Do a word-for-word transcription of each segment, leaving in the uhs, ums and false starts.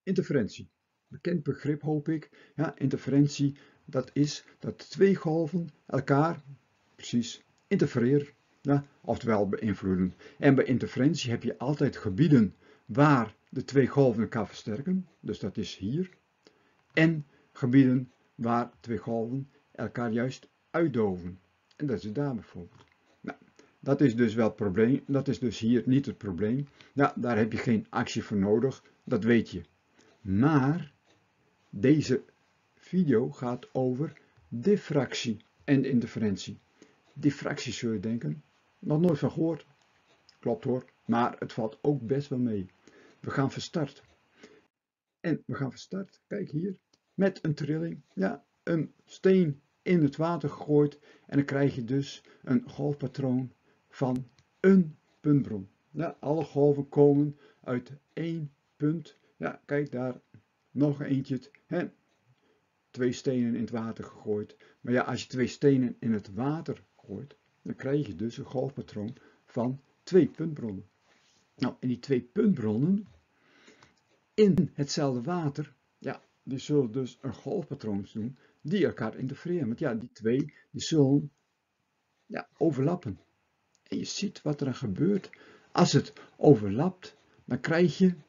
interferentie. Bekend begrip hoop ik. Ja, interferentie, dat is dat twee golven elkaar precies interfereren. Ja, oftewel beïnvloeden. En bij interferentie heb je altijd gebieden waar de twee golven elkaar versterken. Dus dat is hier. En gebieden waar twee golven elkaar juist uitdoven. En dat is daar bijvoorbeeld. Nou, dat is dus wel het probleem. Dat is dus hier niet het probleem. Ja, daar heb je geen actie voor nodig. Dat weet je. Maar deze video gaat over diffractie en interferentie. Diffractie zul je denken. Nog nooit van gehoord. Klopt hoor. Maar het valt ook best wel mee. We gaan van start. En we gaan van start. Kijk hier. Met een trilling. Ja, een steen in het water gegooid. En dan krijg je dus een golfpatroon van een puntbron. Ja, alle golven komen uit één punt. Ja, kijk daar. Nog eentje. Hè? Twee stenen in het water gegooid. Maar ja, als je twee stenen in het water gooit, dan krijg je dus een golfpatroon van twee puntbronnen. Nou, en die twee puntbronnen in hetzelfde water, ja, die zullen dus een golfpatroon doen die elkaar interfereren. Want ja, die twee, die zullen ja, overlappen. En je ziet wat er dan gebeurt. Als het overlapt, dan krijg je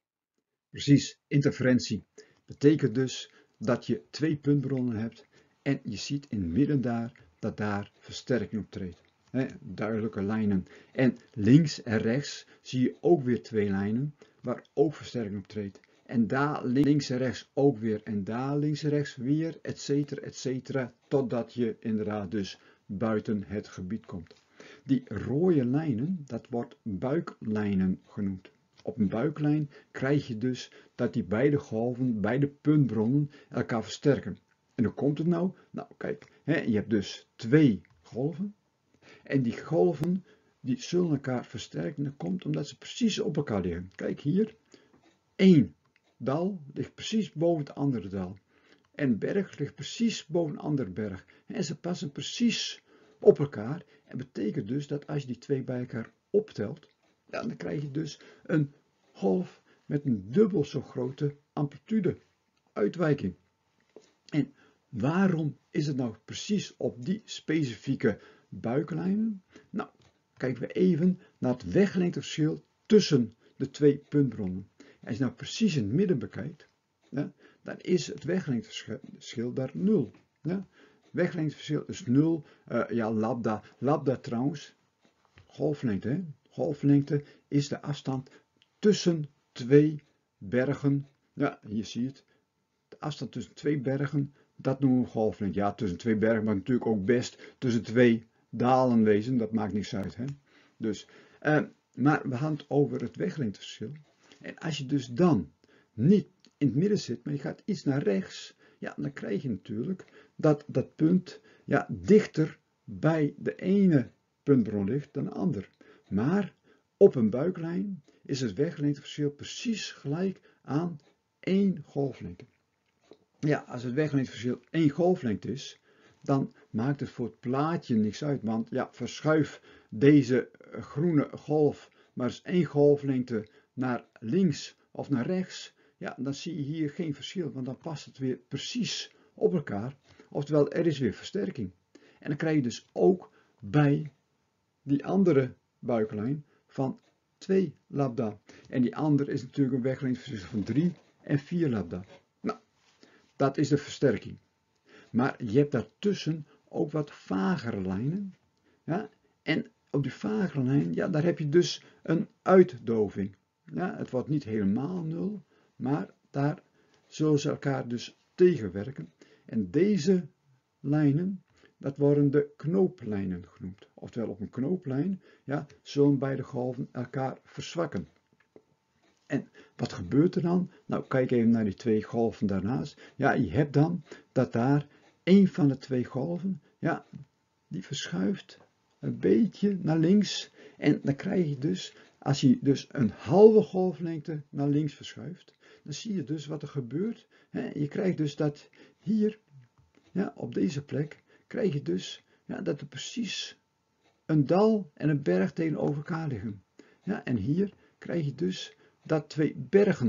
precies interferentie. Betekent dus dat je twee puntbronnen hebt en je ziet in het midden daar dat daar versterking optreedt. He, duidelijke lijnen. En links en rechts zie je ook weer twee lijnen waar ook versterking optreedt. En daar links en rechts ook weer en daar links en rechts weer, et cetera, et cetera, totdat je inderdaad dus buiten het gebied komt. Die rode lijnen, dat wordt buiklijnen genoemd. Op een buiklijn krijg je dus dat die beide golven, beide puntbronnen elkaar versterken. En hoe komt het nou? Nou kijk, hè, je hebt dus twee golven. En die golven die zullen elkaar versterken. Dat komt omdat ze precies op elkaar liggen. Kijk hier, één dal ligt precies boven het andere dal. En een berg ligt precies boven een andere berg. En ze passen precies op elkaar. En betekent dus dat als je die twee bij elkaar optelt, ja, dan krijg je dus een golf met een dubbel zo grote amplitude uitwijking. En waarom is het nou precies op die specifieke buiklijnen? Nou, kijken we even naar het weglengteverschil tussen de twee puntbronnen. Als je nou precies in het midden bekijkt, ja, dan is het weglengteverschil daar nul. Ja. Weglengteverschil is nul. Uh, ja, lambda. Lambda trouwens, golflengte. Hè? Golflengte is de afstand tussen twee bergen. Ja, hier zie je het. De afstand tussen twee bergen, dat noemen we golflengte. Ja, tussen twee bergen, maar natuurlijk ook best tussen twee dalen wezen. Dat maakt niks uit. Hè? Dus, uh, maar we gaan het over het weglengteverschil. En als je dus dan niet in het midden zit, maar je gaat iets naar rechts, ja, dan krijg je natuurlijk dat dat punt ja, dichter bij de ene puntbron ligt dan de ander. Maar op een buiklijn is het weglengteverschil precies gelijk aan één golflengte. Ja, als het weglengteverschil één golflengte is, dan maakt het voor het plaatje niks uit. Want ja, verschuif deze groene golf maar eens één golflengte naar links of naar rechts, ja, dan zie je hier geen verschil, want dan past het weer precies op elkaar. Oftewel, er is weer versterking. En dan krijg je dus ook bij die andere buiklijn van twee lambda. En die andere is natuurlijk een weglengteverschil van drie en vier lambda. Nou, dat is de versterking. Maar je hebt daartussen ook wat vagere lijnen. Ja? En op die vagere lijn, ja, daar heb je dus een uitdoving. Ja, het wordt niet helemaal nul, maar daar zullen ze elkaar dus tegenwerken. En deze lijnen, dat worden de knooplijnen genoemd. Oftewel op een knooplijn, ja, zullen beide golven elkaar verzwakken. En wat gebeurt er dan? Nou, kijk even naar die twee golven daarnaast. Ja, je hebt dan dat daar één van de twee golven, ja, die verschuift een beetje naar links. En dan krijg je dus, als je dus een halve golflengte naar links verschuift, dan zie je dus wat er gebeurt. Je krijgt dus dat hier, ja, op deze plek, krijg je dus ja, dat er precies een dal en een berg tegenover elkaar liggen. Ja, en hier krijg je dus dat twee bergen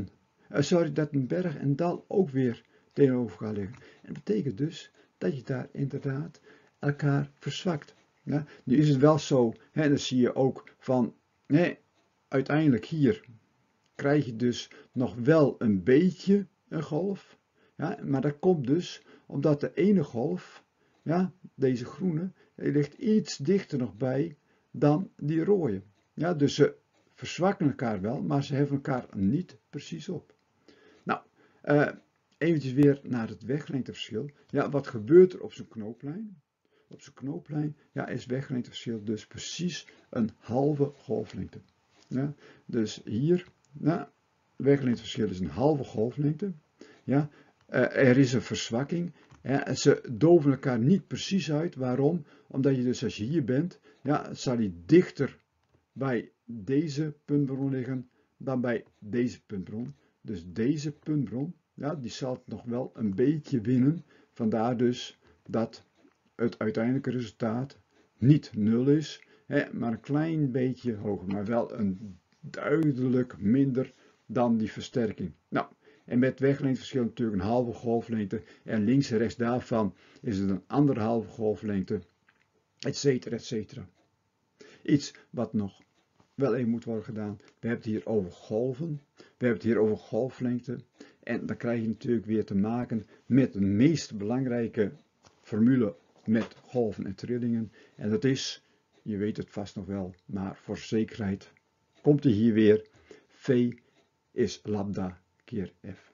uh, sorry, dat een berg en dal ook weer tegenover gaan liggen. En dat betekent dus dat je daar inderdaad elkaar verzwakt. Ja? Nu is het wel zo, hè, dan zie je ook van, nee, uiteindelijk hier krijg je dus nog wel een beetje een golf. Ja? Maar dat komt dus omdat de ene golf, ja, deze groene, die ligt iets dichter nog bij dan die rode. Ja, dus ze verzwakken elkaar wel, maar ze heffen elkaar niet precies op. Nou, uh, eventjes weer naar het weglengteverschil. Ja, wat gebeurt er op zo'n knooplijn? Op zo'n knooplijn ja, is weglengteverschil dus precies een halve golflengte. Ja, dus hier, ja, weglengteverschil is een halve golflengte. Ja, uh, er is een verzwakking. Ja, ze doven elkaar niet precies uit. Waarom? Omdat je dus als je hier bent, ja, zal hij dichter bij deze puntbron liggen dan bij deze puntbron. Dus deze puntbron, ja, die zal nog wel een beetje winnen. Vandaar dus dat het uiteindelijke resultaat niet nul is, hè, maar een klein beetje hoger, maar wel een duidelijk minder dan die versterking. Nou, en met weglengteverschil natuurlijk een halve golflengte en links en rechts daarvan is het een anderhalve golflengte, et cetera, et cetera. Iets wat nog wel even moet worden gedaan. We hebben het hier over golven. We hebben het hier over golflengte. En dan krijg je natuurlijk weer te maken met de meest belangrijke formule met golven en trillingen. En dat is, je weet het vast nog wel, maar voor zekerheid komt hij hier weer. V is lambda keer F.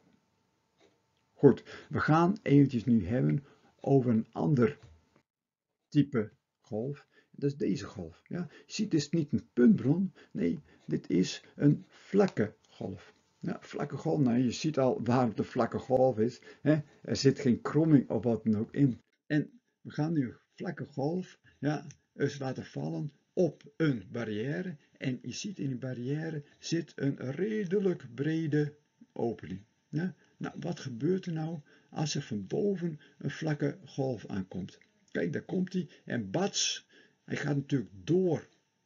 Goed, we gaan eventjes nu hebben over een ander type golf. Dat is deze golf. Ja. Je ziet, dit is niet een puntbron. Nee, dit is een vlakke golf. Ja, vlakke golf, nou, je ziet al waar het een vlakke golf is. Hè. Er zit geen kromming of wat dan ook in. En we gaan nu een vlakke golf ja, eens laten vallen op een barrière. En je ziet in die barrière zit een redelijk brede opening. Ja. Nou, wat gebeurt er nou als er van boven een vlakke golf aankomt? Kijk, daar komt hij. En bats, hij gaat natuurlijk door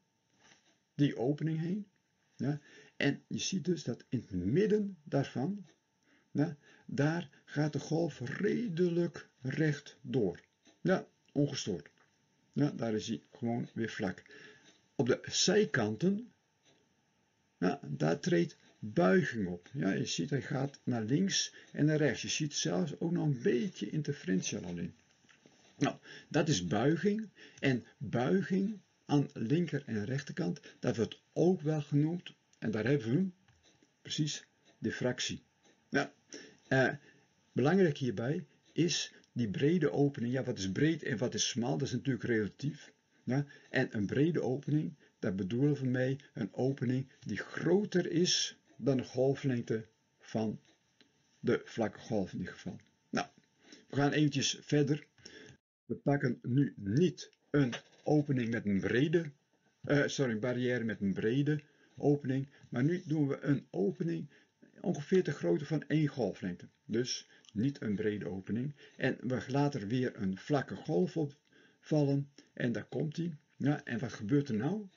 die opening heen. Ja, en je ziet dus dat in het midden daarvan, ja, daar gaat de golf redelijk recht door. Ja, ongestoord. Ja, daar is hij gewoon weer vlak. Op de zijkanten, ja, daar treedt buiging op. Ja, je ziet hij gaat naar links en naar rechts. Je ziet zelfs ook nog een beetje interferential al in. Nou, dat is buiging. En buiging aan linker en rechterkant, dat wordt ook wel genoemd, en daar hebben we hem, precies, diffractie. Nou, eh, belangrijk hierbij is die brede opening. Ja, wat is breed en wat is smal? Dat is natuurlijk relatief. Ja? En een brede opening, daar bedoelen we mee een opening die groter is dan de golflengte van de vlakke golf in dit geval. Nou, we gaan eventjes verder. We pakken nu niet een opening met een brede, uh, sorry, een barrière met een brede opening, maar nu doen we een opening ongeveer de grootte van één golflengte. Dus niet een brede opening. En we laten er weer een vlakke golf op vallen en daar komt hij. Ja, en wat gebeurt er nou?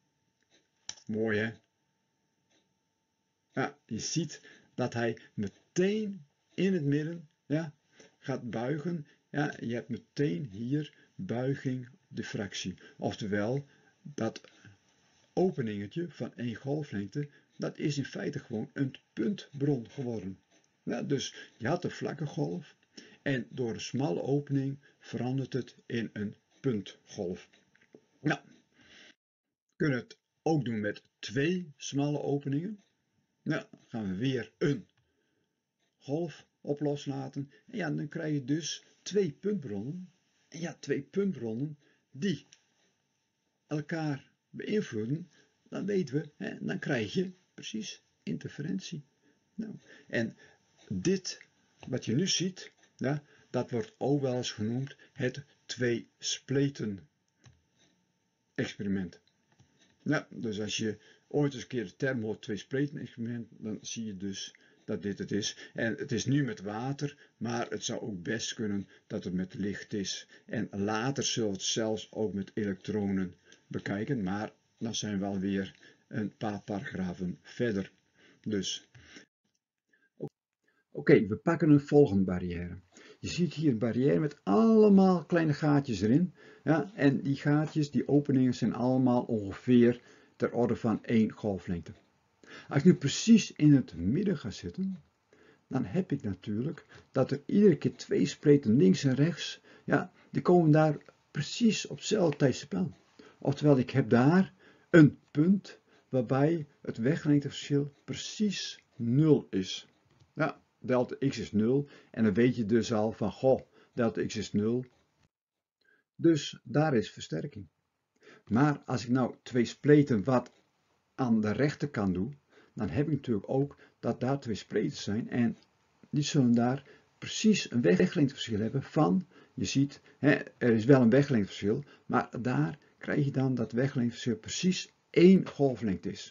Mooi hè? Ja, je ziet dat hij meteen in het midden ja, gaat buigen. Ja, je hebt meteen hier buiging diffractie. Oftewel, dat openingetje van één golflengte, dat is in feite gewoon een puntbron geworden. Ja, dus je had een vlakke golf en door een smalle opening verandert het in een puntgolf. Nou, we kunnen het ook doen met twee smalle openingen. Nou, dan gaan we weer een golf op loslaten. En ja, dan krijg je dus twee puntbronnen. En ja, twee puntbronnen die elkaar beïnvloeden, dan weten we, hè, dan krijg je precies interferentie. Nou, en dit, wat je nu ziet, ja, dat wordt ook wel eens genoemd het twee-spleten experiment. Ja, dus als je ooit eens een keer de term hoort twee-spleten experiment, dan zie je dus dat dit het is. En het is nu met water, maar het zou ook best kunnen dat het met licht is. En later zullen we het zelfs ook met elektronen bekijken, maar dan zijn we alweer een paar paragrafen verder. Dus okay, we pakken een volgende barrière. Je ziet hier een barrière met allemaal kleine gaatjes erin. Ja, en die gaatjes, die openingen zijn allemaal ongeveer ter orde van één golflengte. Als ik nu precies in het midden ga zitten, dan heb ik natuurlijk dat er iedere keer twee spleten links en rechts, ja, die komen daar precies op hetzelfde tijdstip aan. Oftewel, ik heb daar een punt waarbij het weglengteverschil precies nul is. Ja, delta x is nul en dan weet je dus al van, goh, delta x is nul. Dus daar is versterking. Maar als ik nou twee spleten wat aan de rechterkant doe, dan heb ik natuurlijk ook dat daar twee spleten zijn en die zullen daar precies een weglengteverschil hebben van, je ziet, hè, er is wel een weglengteverschil, maar daar krijg je dan dat weglengteverschil precies één golflengte is.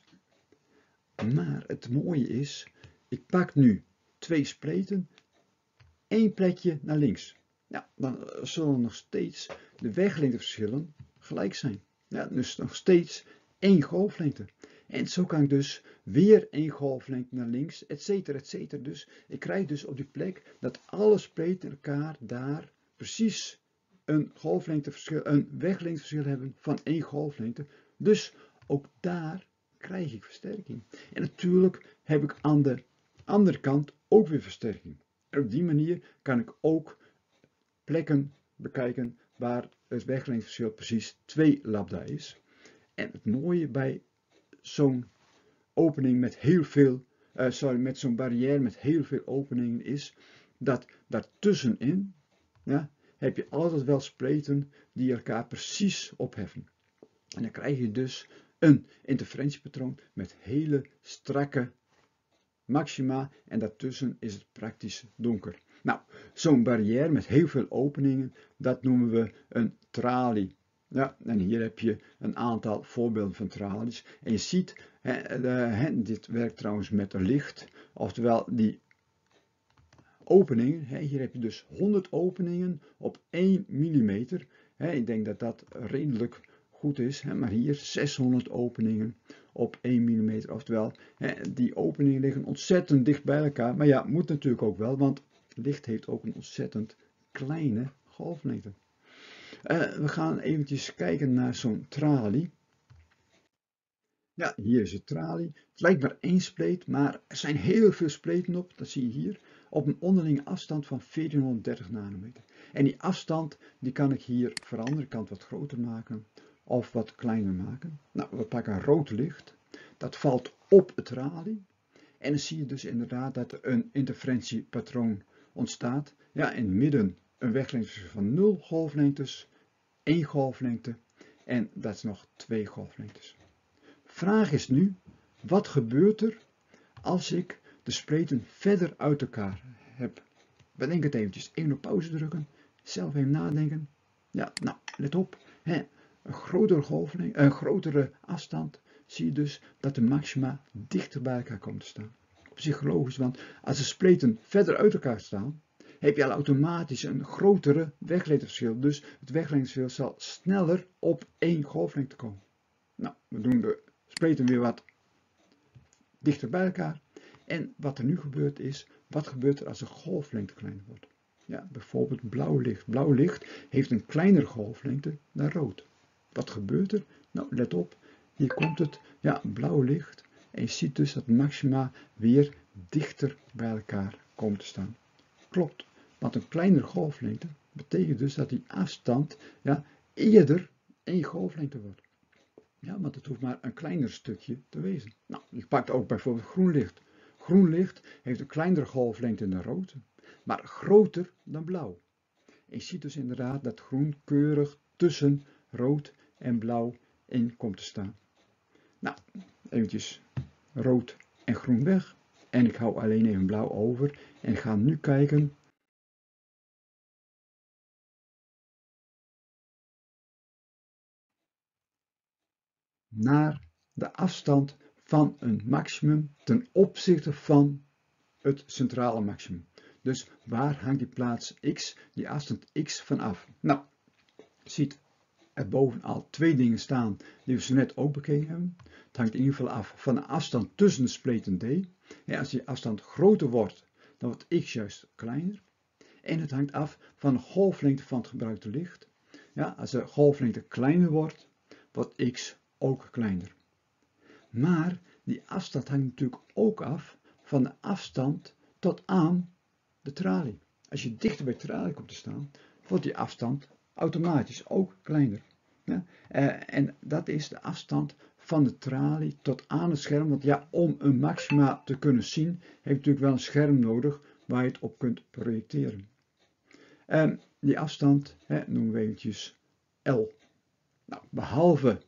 Maar het mooie is, ik pak nu twee spleten, één plekje naar links. Ja, dan zullen nog steeds de weglengteverschillen gelijk zijn. Ja, dus nog steeds één golflengte. En zo kan ik dus weer één golflengte naar links, et cetera, et cetera. Dus ik krijg dus op die plek dat alle spleten elkaar daar precies een golflengteverschil, een weglengteverschil hebben van één golflengte. Dus ook daar krijg ik versterking. En natuurlijk heb ik aan de andere kant ook weer versterking. En op die manier kan ik ook plekken bekijken waar het weglengteverschil precies twee lambda is. En het mooie bij zo'n opening met heel veel, uh, sorry, met zo'n barrière met heel veel openingen is dat daartussenin, ja, heb je altijd wel spleten die elkaar precies opheffen. En dan krijg je dus een interferentiepatroon met hele strakke maxima en daartussen is het praktisch donker. Nou, zo'n barrière met heel veel openingen, dat noemen we een tralie. Ja, en hier heb je een aantal voorbeelden van tralies. En je ziet, hè, de, dit werkt trouwens met licht, oftewel die openingen, hè, hier heb je dus honderd openingen op één millimeter. Hè, ik denk dat dat redelijk goed is, hè, maar hier zeshonderd openingen op één millimeter, oftewel, hè, die openingen liggen ontzettend dicht bij elkaar. Maar ja, moet natuurlijk ook wel, want licht heeft ook een ontzettend kleine golflengte. Uh, we gaan eventjes kijken naar zo'n tralie. Ja, hier is het tralie. Het lijkt maar één spleet, maar er zijn heel veel spleten op, dat zie je hier, op een onderlinge afstand van veertienhonderddertig nanometer. En die afstand die kan ik hier voor de andere kant wat groter maken of wat kleiner maken. Nou, we pakken rood licht, dat valt op het tralie. En dan zie je dus inderdaad dat er een interferentiepatroon ontstaat. Ja, in het midden een weglengte van nul golflengtes, één golflengte en dat is nog twee golflengtes. Vraag is nu, wat gebeurt er als ik de spleten verder uit elkaar heb? Bedenk het eventjes, even op pauze drukken, zelf even nadenken. Ja, nou, let op, hè, een grotere golflengte, een grotere afstand, zie je dus dat de maxima dichter bij elkaar komen te staan. Op zich logisch, want als de spleten verder uit elkaar staan, heb je al automatisch een grotere weglengteverschil. Dus het weglengteverschil zal sneller op één golflengte komen. Nou, we doen de spleten weer wat dichter bij elkaar. En wat er nu gebeurt is, wat gebeurt er als de golflengte kleiner wordt? Ja, bijvoorbeeld blauw licht. Blauw licht heeft een kleinere golflengte dan rood. Wat gebeurt er? Nou, let op, hier komt het, ja, blauw licht. En je ziet dus dat maxima weer dichter bij elkaar komen te staan. Klopt, want een kleinere golflengte betekent dus dat die afstand, ja, eerder één golflengte wordt. Ja, want het hoeft maar een kleiner stukje te wezen. Nou, je pakt ook bijvoorbeeld groen licht. Groen licht heeft een kleinere golflengte dan rood, maar groter dan blauw. En je ziet dus inderdaad dat groen keurig tussen rood en blauw in komt te staan. Nou, eventjes rood en groen weg. En ik hou alleen even blauw over. En ik ga nu kijken naar de afstand van een maximum ten opzichte van het centrale maximum. Dus waar hangt die plaats x, die afstand x van af? Nou, je ziet er bovenal twee dingen staan die we zo net ook bekeken hebben. Het hangt in ieder geval af van de afstand tussen de spleten D. Ja, als die afstand groter wordt, dan wordt x juist kleiner. En het hangt af van de golflengte van het gebruikte licht. Ja, als de golflengte kleiner wordt, wordt x ook kleiner. Maar die afstand hangt natuurlijk ook af van de afstand tot aan de tralie. Als je dichter bij de tralie komt te staan, wordt die afstand automatisch ook kleiner. Ja? Uh, en dat is de afstand van de tralie tot aan het scherm. Want ja, om een maxima te kunnen zien, heb je natuurlijk wel een scherm nodig waar je het op kunt projecteren. Uh, die afstand hè, noemen we eventjes L. Nou, behalve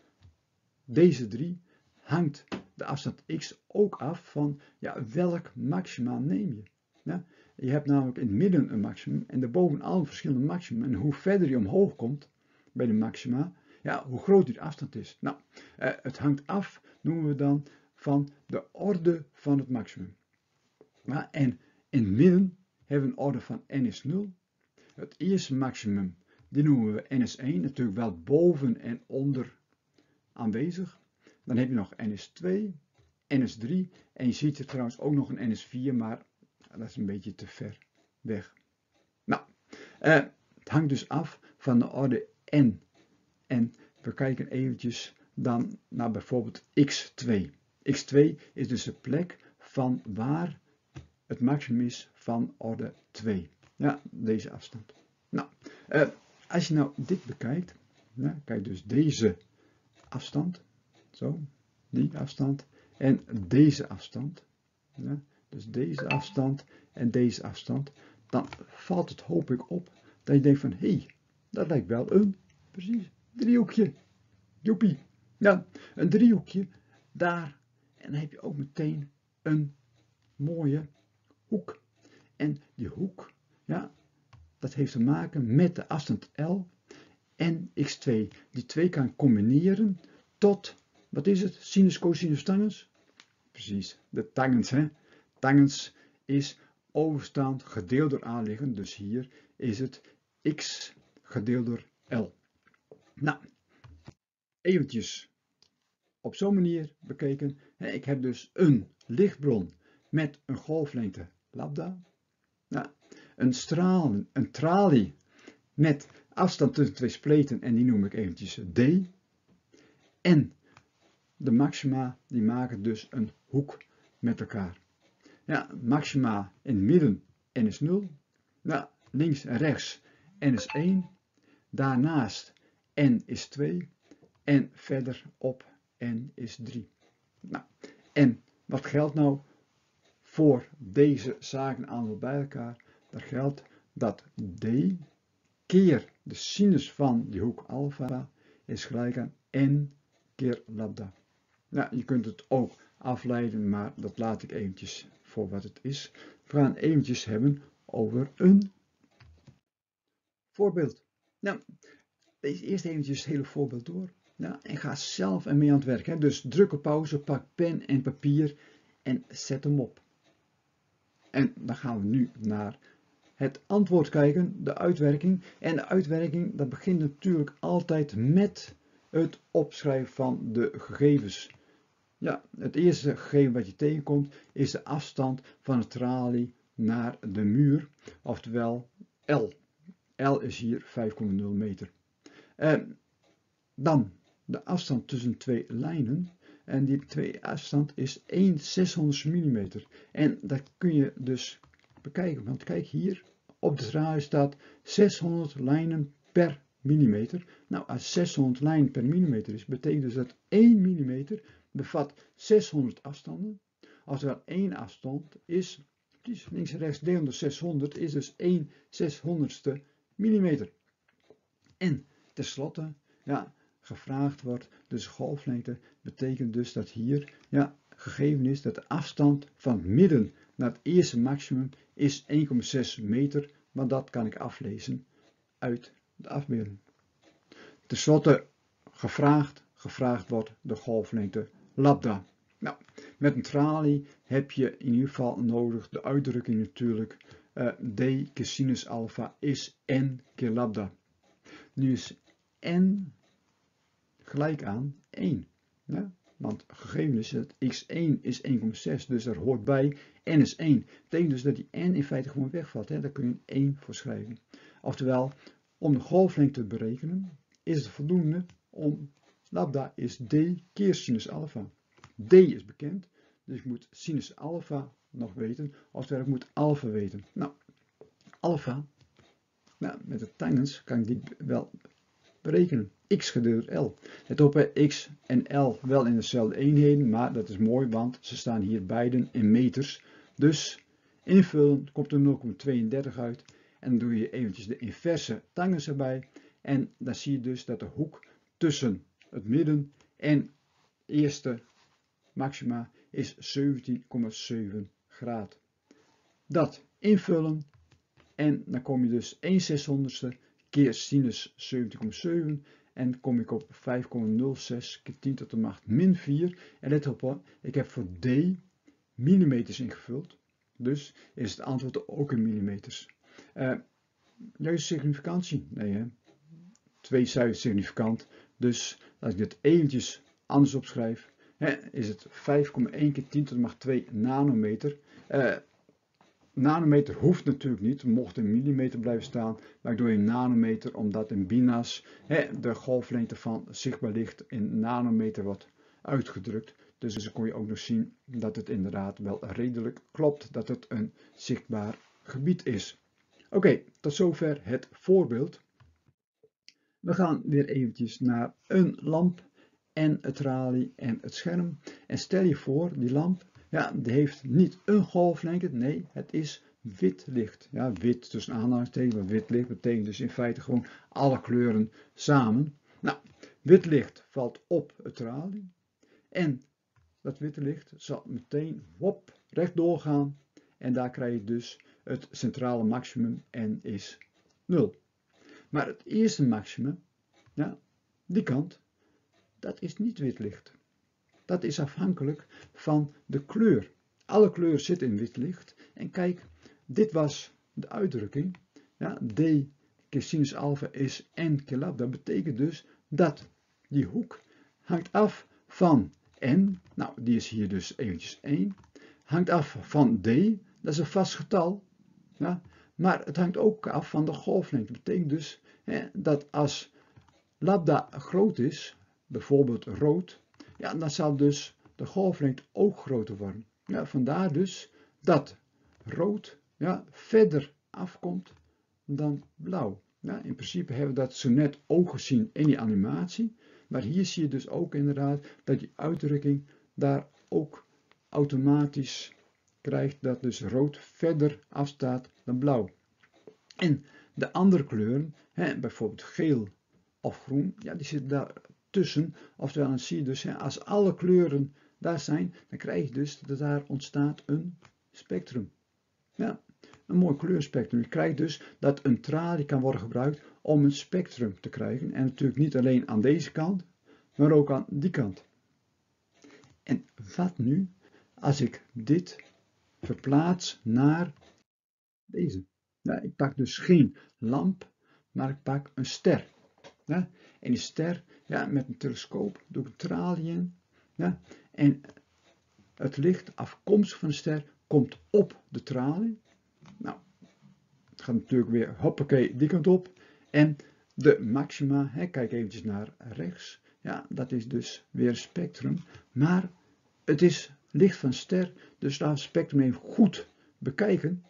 deze drie hangt de afstand x ook af van ja, welk maxima neem je. Ja? Je hebt namelijk in het midden een maximum en daarboven alle verschillende maxima. En hoe verder je omhoog komt bij de maxima, ja, hoe groter die afstand is. Nou, uh, het hangt af, noemen we dan, van de orde van het maximum. Ja, en in het midden hebben we een orde van n is nul. Het eerste maximum, die noemen we n is één, natuurlijk wel boven en onder aanwezig. Dan heb je nog n is twee, n is drie en je ziet er trouwens ook nog een n is vier, maar dat is een beetje te ver weg. Nou, uh, het hangt dus af van de orde n. En we kijken eventjes dan naar bijvoorbeeld x twee. x twee is dus de plek van waar het maximum is van orde twee. Ja, deze afstand. Nou, uh, als je nou dit bekijkt, ja, kijk dus deze afstand, zo, die afstand en deze afstand. Ja, dus deze afstand en deze afstand. Dan valt het hoop ik op dat je denkt van, hé, hey, dat lijkt wel een, precies, driehoekje. Joepie. Ja, een driehoekje, daar. En dan heb je ook meteen een mooie hoek. En die hoek, ja, dat heeft te maken met de afstand L en x twee. Die twee kan combineren tot, wat is het? Sinus, cosinus, tangens? Precies, de tangens, hè. Tangens is overstaand gedeeld door aanliggen, dus hier is het x gedeeld door L. Nou, eventjes op zo'n manier bekeken. Ik heb dus een lichtbron met een golflengte lambda. Nou, een straal, een tralie met afstand tussen twee spleten en die noem ik eventjes d. En de maxima die maken dus een hoek met elkaar. Ja, maxima in het midden n is nul. Nou, links en rechts n is één. Daarnaast n is twee. En verderop n is drie. Nou, en wat geldt nou voor deze zaken allemaal bij elkaar? Dat geldt dat d keer de sinus van die hoek alfa is gelijk aan n keer lambda. Nou, je kunt het ook afleiden, maar dat laat ik eventjes voor wat het is. We gaan eventjes hebben over een voorbeeld. Nou, lees eerst eventjes het hele voorbeeld door. Nou, en ga zelf ermee aan het werk. Hè. Dus druk op pauze, pak pen en papier en zet hem op. En dan gaan we nu naar het antwoord kijken, de uitwerking. En de uitwerking, dat begint natuurlijk altijd met het opschrijven van de gegevens. Ja, het eerste gegeven wat je tegenkomt is de afstand van de tralie naar de muur, oftewel L. L is hier vijf komma nul meter. En dan de afstand tussen twee lijnen. En die twee afstand is één zeshonderdste millimeter. En dat kun je dus bekijken. Want kijk hier, op de tralie staat zeshonderd lijnen per millimeter. Nou, als zeshonderd lijnen per millimeter is, betekent dus dat één millimeter bevat zeshonderd afstanden. Oftewel één afstand is, precies links en rechts delen door zeshonderd, is dus één zeshonderdste millimeter. En tenslotte, ja, gevraagd wordt, dus golflengte, betekent dus dat hier, ja, gegeven is dat de afstand van het midden naar het eerste maximum is één komma zes meter, maar dat kan ik aflezen uit de afbeelding. Ten slotte gevraagd, gevraagd wordt de golflengte lambda. Nou, met een tralie heb je in ieder geval nodig de uitdrukking natuurlijk uh, d keer sinus alpha is n keer lambda. Nu is n gelijk aan één. Ja? Want gegeven is dat x één is één komma zes, dus er hoort bij n is één. Dat betekent dus dat die n in feite gewoon wegvalt. Hè? Daar kun je een één voor schrijven. Oftewel, om de golflengte te berekenen, is het voldoende om lambda is d keer sinus alpha. D is bekend, dus ik moet sinus alpha nog weten, oftewel ik moet alpha weten. Nou, alpha, nou, met de tangens kan ik die wel berekenen. X gedeeld door L. Let op, hè, X en L wel in dezelfde eenheden, maar dat is mooi, want ze staan hier beiden in meters. Dus invullen komt er nul komma tweeëndertig uit. En dan doe je eventjes de inverse tangens erbij. En dan zie je dus dat de hoek tussen het midden en eerste maxima is zeventien komma zeven graden. Dat invullen en dan kom je dus één zeshonderdste keer sinus zeventien komma zeven en kom ik op vijf komma nul zes keer tien tot de macht min vier. En let op hoor, ik heb voor d millimeters ingevuld, dus is het antwoord ook in millimeters. Uh, juiste significantie? Nee hè, tweecijfers significant, dus als ik dit eventjes anders opschrijf, hè, is het vijf komma één keer tien tot de macht twee nanometer. Uh, Nanometer hoeft natuurlijk niet, mocht in millimeter blijven staan, maar ik doe in nanometer omdat in bina's hè, de golflengte van zichtbaar licht in nanometer wordt uitgedrukt. Dus dan kon je ook nog zien dat het inderdaad wel redelijk klopt dat het een zichtbaar gebied is. Oké, okay, tot zover het voorbeeld. We gaan weer eventjes naar een lamp en het tralie en het scherm. En stel je voor, die lamp, ja, die heeft niet een golflengte, nee, het is wit licht. Ja, wit tussen aanhalingstekens, maar wit licht betekent dus in feite gewoon alle kleuren samen. Nou, wit licht valt op het tralie en dat witte licht zal meteen wop, rechtdoor gaan en daar krijg je dus het centrale maximum n is nul. Maar het eerste maximum, ja, die kant, dat is niet wit licht. Dat is afhankelijk van de kleur. Alle kleur zit in wit licht. En kijk, dit was de uitdrukking. Ja, d keer sinus alpha is n keer lambda. Dat betekent dus dat die hoek hangt af van n. Nou, die is hier dus eventjes één. Hangt af van d. Dat is een vast getal. Ja, maar het hangt ook af van de golflengte. Dat betekent dus hè, dat als lambda groot is, bijvoorbeeld rood, ja, dan zal dus de golflengte ook groter worden. Ja, vandaar dus dat rood ja, verder afkomt dan blauw. Ja, in principe hebben we dat zo net ook gezien in die animatie. Maar hier zie je dus ook inderdaad dat die uitdrukking daar ook automatisch krijgt dat dus rood verder afstaat dan blauw. En de andere kleuren, hè, bijvoorbeeld geel of groen, ja, die zitten daar tussen. Oftewel, dan zie je dus, hè, als alle kleuren daar zijn, dan krijg je dus dat daar ontstaat een spectrum. Ja, een mooi kleurspectrum. Je krijgt dus dat een tralie kan worden gebruikt om een spectrum te krijgen. En natuurlijk niet alleen aan deze kant, maar ook aan die kant. En wat nu als ik dit verplaats naar deze? Ja, ik pak dus geen lamp, maar ik pak een ster. Ja, en die ster, ja, met een telescoop doe ik een tralie in. Ja, en het licht afkomstig van de ster komt op de tralie. Nou, het gaat natuurlijk weer hoppakee die kant op. En de maxima, hè, kijk eventjes naar rechts. Ja, dat is dus weer een spectrum. Maar het is licht van ster, dus laten we het spectrum even goed bekijken.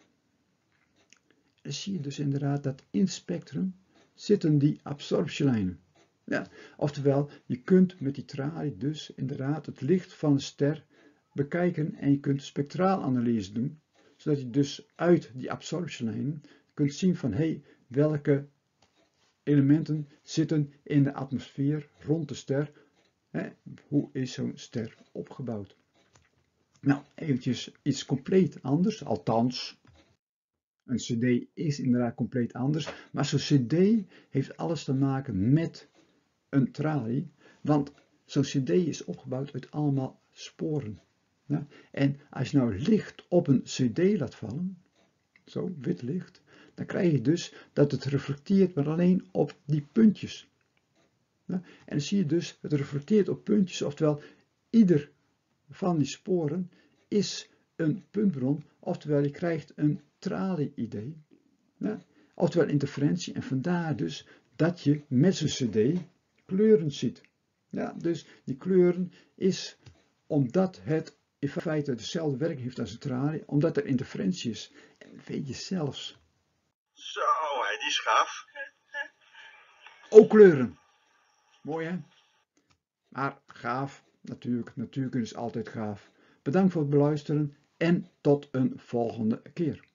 Dan zie je dus inderdaad dat in het spectrum zitten die absorptielijnen. Ja, oftewel, je kunt met die tralie dus inderdaad het licht van een ster bekijken en je kunt spectraalanalyse doen, zodat je dus uit die absorptielijnen kunt zien van hey, welke elementen zitten in de atmosfeer rond de ster. Hè, hoe is zo'n ster opgebouwd? Nou, eventjes iets compleet anders, althans, een cd is inderdaad compleet anders, maar zo'n cd heeft alles te maken met een tralie, want zo'n cd is opgebouwd uit allemaal sporen. Ja? En als je nou licht op een cd laat vallen, zo wit licht, dan krijg je dus dat het reflecteert, maar alleen op die puntjes. Ja? En dan zie je dus, het reflecteert op puntjes, oftewel ieder van die sporen is een puntbron, oftewel je krijgt een tralie-idee. Ja? Oftewel interferentie, en vandaar dus dat je met zo'n cd kleuren ziet. Ja, dus die kleuren is omdat het in feite dezelfde werking heeft als een tralie, omdat er interferentie is. En weet je zelfs. Zo, hé, die is gaaf. Ook kleuren. Mooi hè? Maar gaaf, natuurlijk, natuurkunde is altijd gaaf. Bedankt voor het beluisteren en tot een volgende keer.